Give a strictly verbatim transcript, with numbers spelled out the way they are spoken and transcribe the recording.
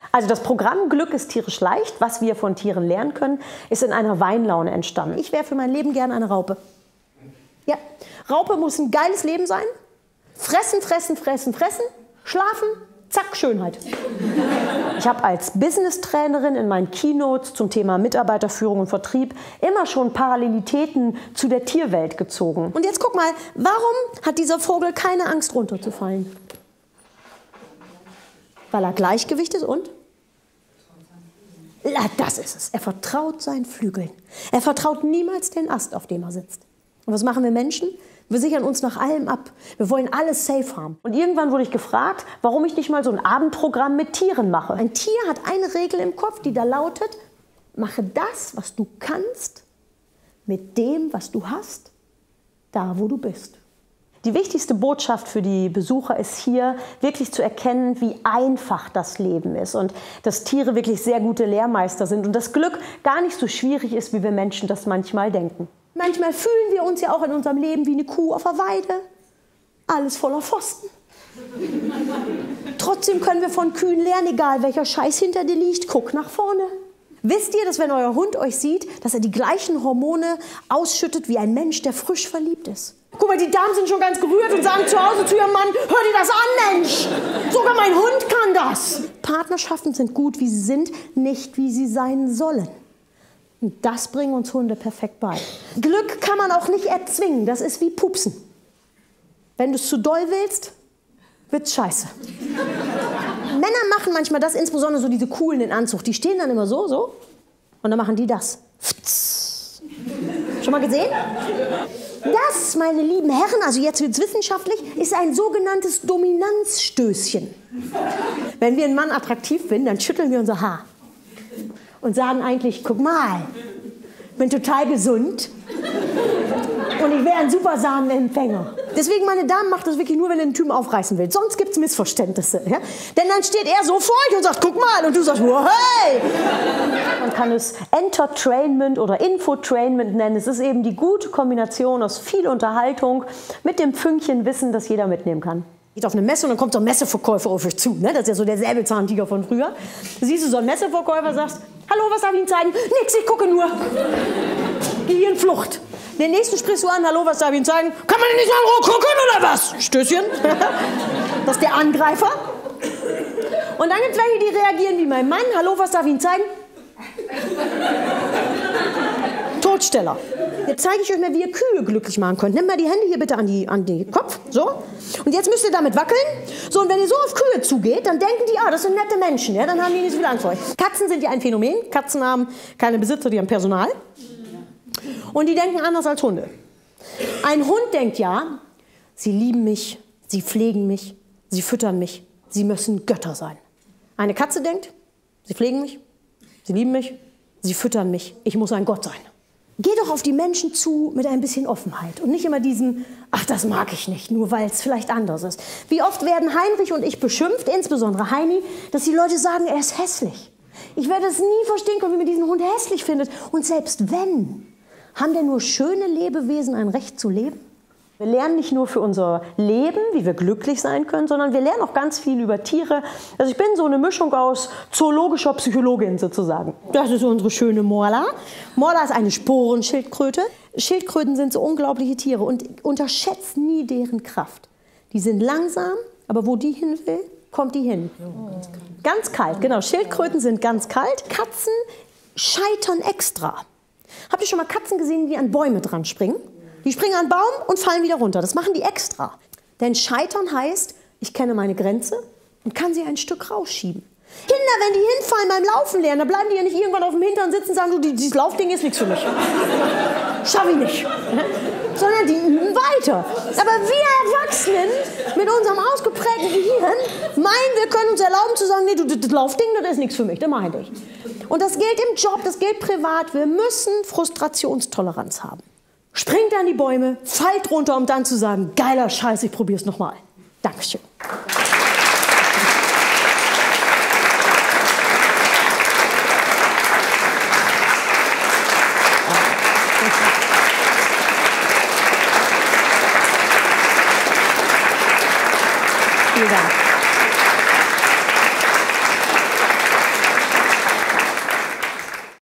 Also das Programm Glück ist tierisch leicht, was wir von Tieren lernen können, ist in einer Weinlaune entstanden. Ich wäre für mein Leben gerne eine Raupe. Ja, Raupe muss ein geiles Leben sein. Fressen, fressen, fressen, fressen, schlafen, zack, Schönheit. Ich habe als Business-Trainerin in meinen Keynotes zum Thema Mitarbeiterführung und Vertrieb immer schon Parallelitäten zu der Tierwelt gezogen. Und jetzt guck mal, warum hat dieser Vogel keine Angst, runterzufallen? Weil er Gleichgewicht ist und? Ja, das ist es. Er vertraut seinen Flügeln. Er vertraut niemals den Ast, auf dem er sitzt. Und was machen wir Menschen? Wir sichern uns nach allem ab. Wir wollen alles safe haben. Und irgendwann wurde ich gefragt, warum ich nicht mal so ein Abendprogramm mit Tieren mache. Ein Tier hat eine Regel im Kopf, die da lautet: Mache das, was du kannst, mit dem, was du hast, da, wo du bist. Die wichtigste Botschaft für die Besucher ist hier, wirklich zu erkennen, wie einfach das Leben ist und dass Tiere wirklich sehr gute Lehrmeister sind und das Glück gar nicht so schwierig ist, wie wir Menschen das manchmal denken. Manchmal fühlen wir uns ja auch in unserem Leben wie eine Kuh auf der Weide, alles voller Pfosten. Trotzdem können wir von Kühen lernen, egal welcher Scheiß hinter dir liegt, guck nach vorne. Wisst ihr, dass wenn euer Hund euch sieht, dass er die gleichen Hormone ausschüttet wie ein Mensch, der frisch verliebt ist? Guck mal, die Damen sind schon ganz gerührt und sagen zu Hause zu ihrem Mann: Hör dir das an, Mensch! Sogar mein Hund kann das! Partnerschaften sind gut, wie sie sind, nicht wie sie sein sollen. Und das bringen uns Hunde perfekt bei. Glück kann man auch nicht erzwingen, das ist wie Pupsen. Wenn du es zu doll willst, wird's scheiße. Männer machen manchmal das, insbesondere so diese coolen in Anzug. Die stehen dann immer so, so, und dann machen die das. Schon mal gesehen? Das, meine lieben Herren, also jetzt wird's wissenschaftlich, ist ein sogenanntes Dominanzstößchen. Wenn wir einen Mann attraktiv finden, dann schütteln wir unser Haar und sagen eigentlich: Guck mal, ich bin total gesund und ich wäre ein super Samenempfänger. Deswegen, meine Damen, macht das wirklich nur, wenn ihr den Typen aufreißen will. Sonst gibt es Missverständnisse. Ja? Denn dann steht er so vor euch und sagt: Guck mal, und du sagst: oh, hey! Man kann es Entertainment oder Infotrainment nennen. Es ist eben die gute Kombination aus viel Unterhaltung mit dem Fünkchen Wissen, das jeder mitnehmen kann. Geht auf eine Messe und dann kommt so ein Messeverkäufer auf euch zu. Ne? Das ist ja so der Säbelzahntiger von früher. Da siehst du so einen Messeverkäufer, sagst: Hallo, was darf ich Ihnen zeigen? Nix, ich gucke nur. Gehirnflucht. Den nächsten sprichst du an: Hallo, was darf ich Ihnen zeigen? Kann man denn nicht mal in Ruhe gucken oder was? Stößchen. Das ist der Angreifer. Und dann gibt es welche, die reagieren wie mein Mann: Hallo, was darf ich Ihnen zeigen? Todsteller. Jetzt zeige ich euch mal, wie ihr Kühe glücklich machen könnt. Nehmt mal die Hände hier bitte an die, an den Kopf. So. Und jetzt müsst ihr damit wackeln. So, und wenn ihr so auf Kühe zugeht, dann denken die: Ah, das sind nette Menschen. Ja, dann haben die nicht so viel Angst vor euch. Katzen sind ja ein Phänomen. Katzen haben keine Besitzer, die haben Personal. Und die denken anders als Hunde. Ein Hund denkt ja: Sie lieben mich, sie pflegen mich, sie füttern mich, sie müssen Götter sein. Eine Katze denkt: Sie pflegen mich, sie lieben mich, sie füttern mich, ich muss ein Gott sein. Geh doch auf die Menschen zu mit ein bisschen Offenheit und nicht immer diesem: Ach, das mag ich nicht, nur weil es vielleicht anders ist. Wie oft werden Heinrich und ich beschimpft, insbesondere Heini, dass die Leute sagen, er ist hässlich. Ich werde es nie verstehen können, wie man diesen Hund hässlich findet. Und selbst wenn, haben denn nur schöne Lebewesen ein Recht zu leben? Wir lernen nicht nur für unser Leben, wie wir glücklich sein können, sondern wir lernen auch ganz viel über Tiere. Also ich bin so eine Mischung aus zoologischer Psychologin sozusagen. Das ist unsere schöne Morla. Morla ist eine Sporenschildkröte. Schildkröten sind so unglaubliche Tiere und unterschätzt nie deren Kraft. Die sind langsam, aber wo die hin will, kommt die hin. Ganz kalt, genau. Schildkröten sind ganz kalt. Katzen scheitern extra. Habt ihr schon mal Katzen gesehen, die an Bäume dran springen? Die springen an einen Baum und fallen wieder runter. Das machen die extra. Denn scheitern heißt, ich kenne meine Grenze und kann sie ein Stück rausschieben. Kinder, wenn die hinfallen beim Laufen lernen, dann bleiben die ja nicht irgendwann auf dem Hintern sitzen und sagen: Du, dieses Laufding ist nichts für mich. Schaff ich nicht. Sondern die üben weiter. Aber wir Erwachsenen mit unserem ausgeprägten Gehirn meinen, wir können uns erlauben zu sagen: Nee, du, das Laufding, das ist nichts für mich, das mache ich nicht. Und das gilt im Job, das gilt privat. Wir müssen Frustrationstoleranz haben. Springt an die Bäume, fallt runter, um dann zu sagen: Geiler Scheiß, ich probier's nochmal. Dankeschön.